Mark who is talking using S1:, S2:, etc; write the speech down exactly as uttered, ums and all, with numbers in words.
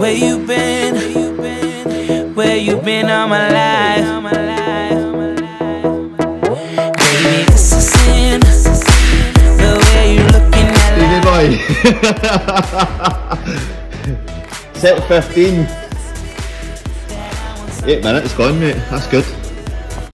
S1: Where you been? Where you been all my life? Baby, this is sin. The way you looking at
S2: life. Set fifteen. Eight minutes gone, mate. That's good.